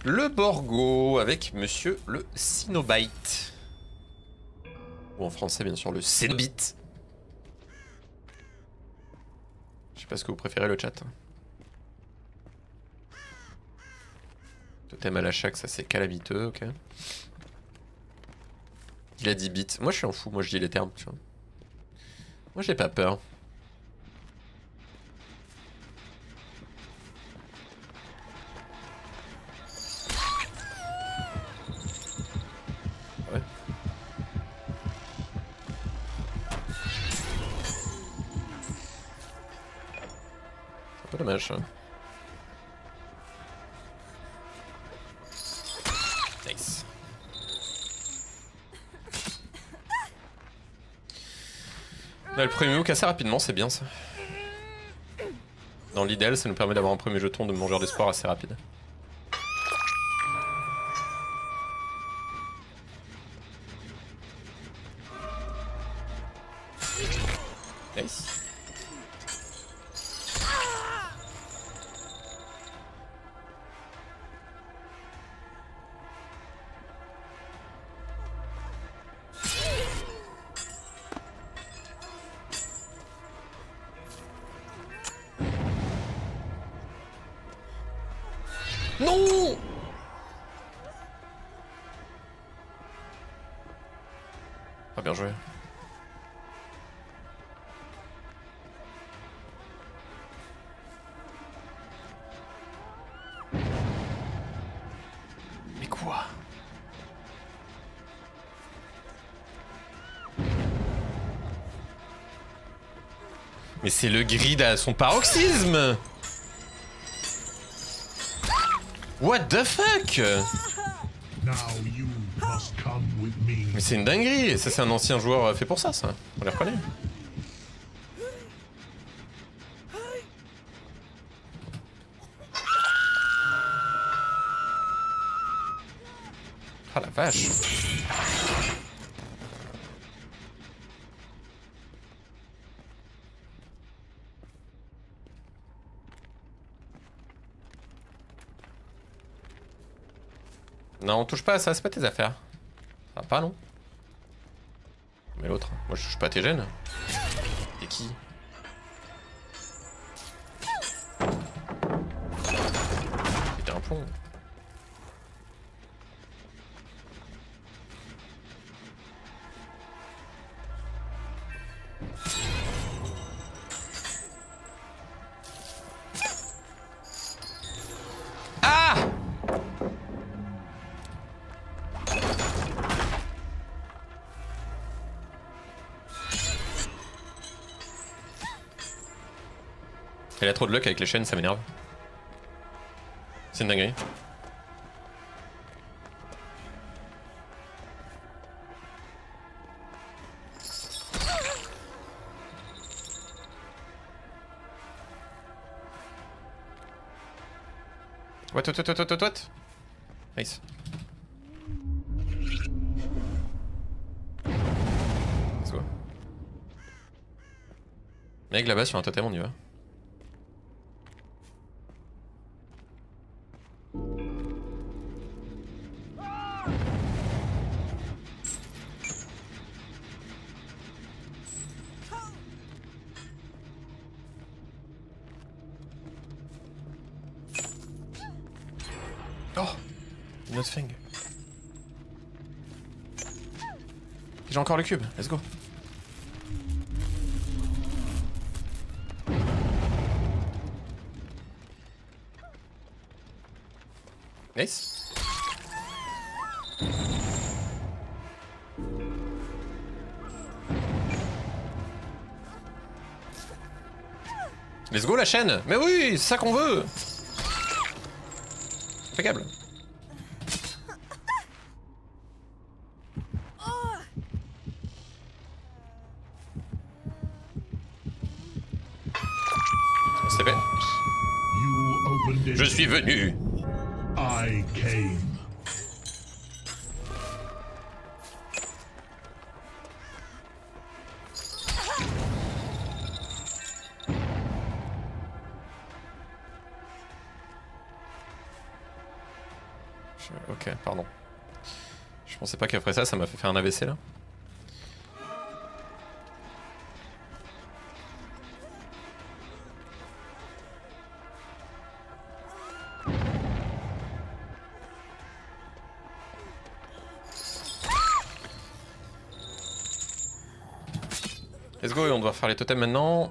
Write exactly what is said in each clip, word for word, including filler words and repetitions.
Le Borgo avec monsieur le Cenobite. Ou en français, bien sûr, le Cenobite. Je sais pas ce que vous préférez, le chat. Totem à la chaque, ça c'est calamiteux, ok. Il a dix bits. Moi je suis en fou, moi je dis les termes, tu vois. Moi j'ai pas peur. Ouais. C'est un peu dommage ça. Nice. On a le premier hook assez rapidement, c'est bien ça. Dans l'idéal, ça nous permet d'avoir un premier jeton de mangeur d'espoir assez rapide. Nice. Non! Ah, bien joué. Mais quoi? Mais c'est le grid à son paroxysme! What the fuck? Mais c'est une dinguerie, ça c'est un ancien joueur fait pour ça, ça. On les reconnaît. Ah la vache. Non, on touche pas à ça, c'est pas tes affaires. Ça va pas, non? Mais l'autre, moi je touche pas à tes gènes. Et qui? C'était un plomb. Ah! Elle a trop de luck avec les chaînes, ça m'énerve. C'est une dinguerie. What, what, what, what, what, what? Nice. Let's go. Mec, là-bas sur un totem, on y va. Oh! Une autre fang. J'ai encore le cube, let's go. Nice. Let's go la chaîne. Mais oui, c'est ça qu'on veut. Impeccable. C'est fait. Je suis venu. I came. Je... Ok, pardon. Je pensais pas qu'après ça, ça m'a fait faire un A V C là. Let's go, et on doit faire les totems maintenant.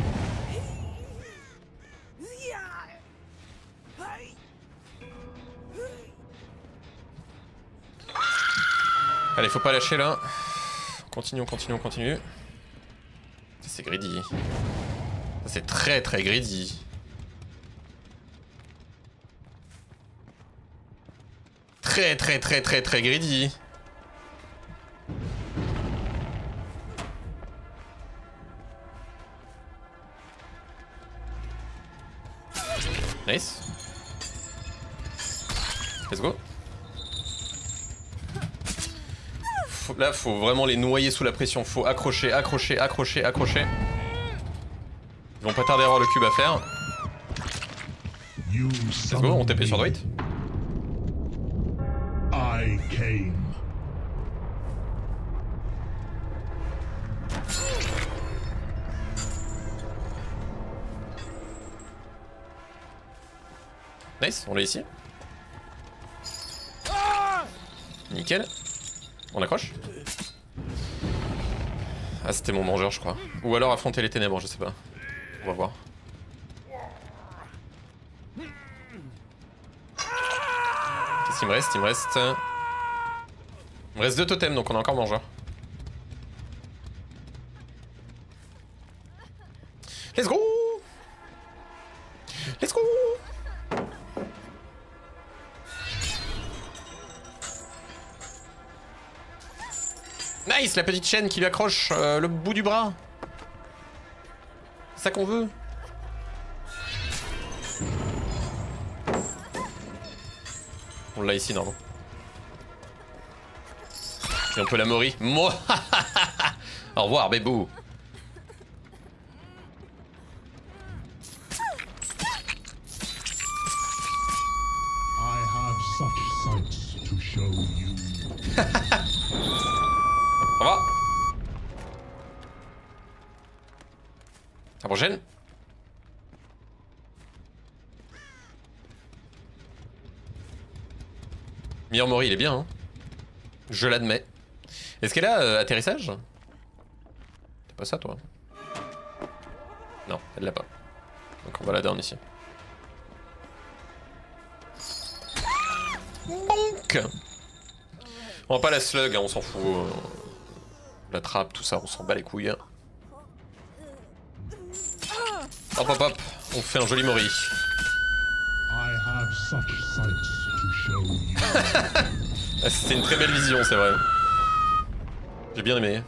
Allez, faut pas lâcher là. Continue, on continue, on continue. C'est greedy. C'est très très greedy. Très très très très très greedy. Nice. Let's go. Faut, là, faut vraiment les noyer sous la pression. Faut accrocher, accrocher, accrocher, accrocher. Ils vont pas tarder à avoir le cube à faire. Let's go, on T P sur Dwight. I came. Nice, on l'a ici. Nickel. On accroche. Ah, c'était mon mangeur, je crois. Ou alors affronter les ténèbres, je sais pas. On va voir. Qu'est-ce qu'il me reste? Il me reste... Il me reste deux totems, donc on a encore mangeur. Let's go! Let's go! Nice, la petite chaîne qui lui accroche euh, le bout du bras. C'est ça qu'on veut. On l'a ici, normalement. Et on peut la mourir. Moi. Au revoir, bébou. I have such sights to show you. Au revoir. À la prochaine. Miyamori, il est bien, hein. Je l'admets. Est-ce qu'elle a euh, atterrissage? C'est pas ça, toi? Non, elle l'a pas. Donc on va la down ici. Bonk. On va pas la slug, hein, on s'en fout. Euh, la trappe, tout ça, on s'en bat les couilles. Hop hop hop, on fait un joli mori. I have such sights to show you. C'était une très belle vision, c'est vrai. J'ai bien aimé.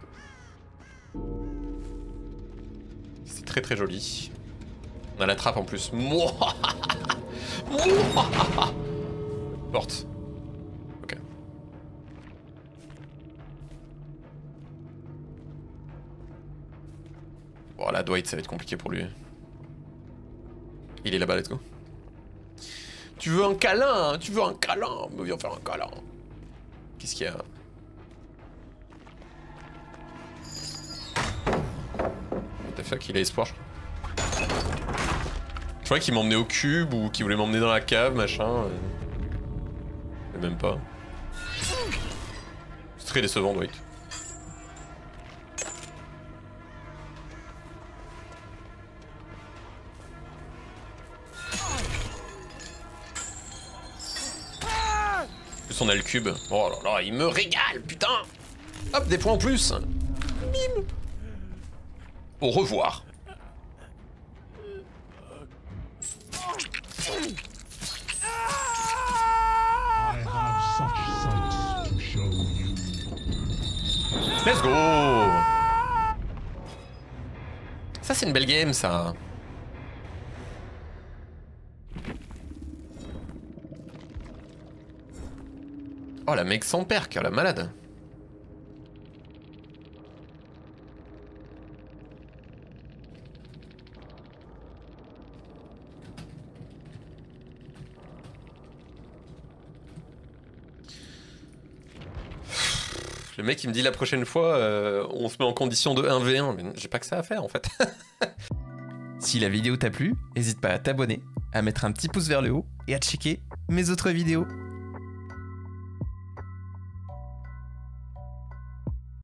C'est très très joli. On a la trappe en plus. Mouah. Mouah. Porte. Ok. Bon là, Dwight, ça va être compliqué pour lui. Il est là-bas, let's go. Tu veux un câlin? Tu veux un câlin? Me viens faire un câlin. Qu'est-ce qu'il y a? What the fuck, il a espoir, je crois. Je croyais qu'il m'emmenait au cube ou qu'il voulait m'emmener dans la cave, machin. Mais même pas. C'est très décevant, Dwight. On a le cube. Oh là là, il me régale, putain. Hop, des points en plus. Bim. Au revoir. I have such sights to show you. Let's go. Ça, c'est une belle game, ça. Oh, la mec sans perk, la malade. Le mec, il me dit la prochaine fois, euh, on se met en condition de un v un. Mais j'ai pas que ça à faire, en fait. Si la vidéo t'a plu, n'hésite pas à t'abonner, à mettre un petit pouce vers le haut et à checker mes autres vidéos.